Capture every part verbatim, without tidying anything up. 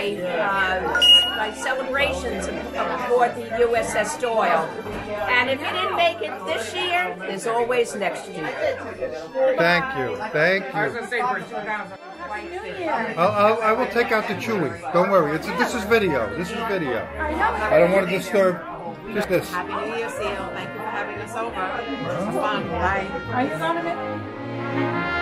by, uh, by celebrations aboard the U S S Doyle. And if you didn't make it this year, there's always next year. Thank you, thank you. I was going to say for two thousand. I'll, I'll, I will take out the chewing. Don't worry. It's this is video. This is video. I don't want to disturb. Just this. Happy New Year, Seal. Thank you for having us over. It was fun. Bye. Are you on it?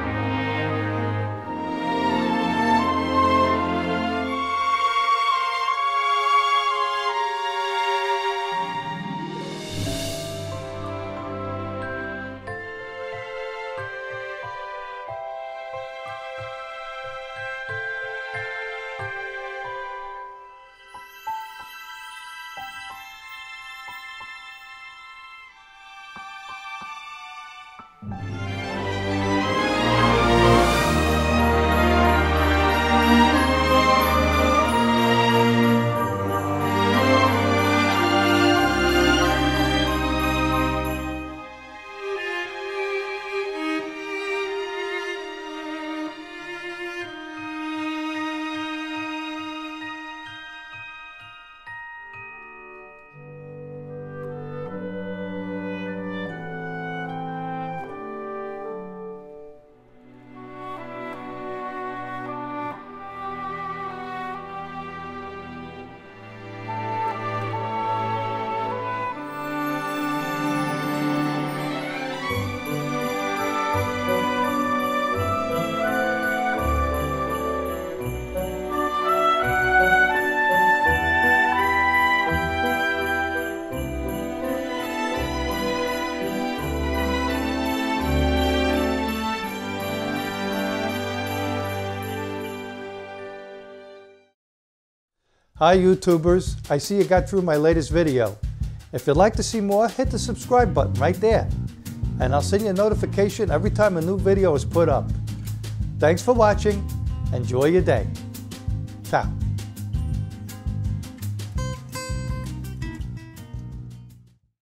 Hi YouTubers, I see you got through my latest video. If you'd like to see more, hit the subscribe button right there. And I'll send you a notification every time a new video is put up. Thanks for watching. Enjoy your day. Ciao.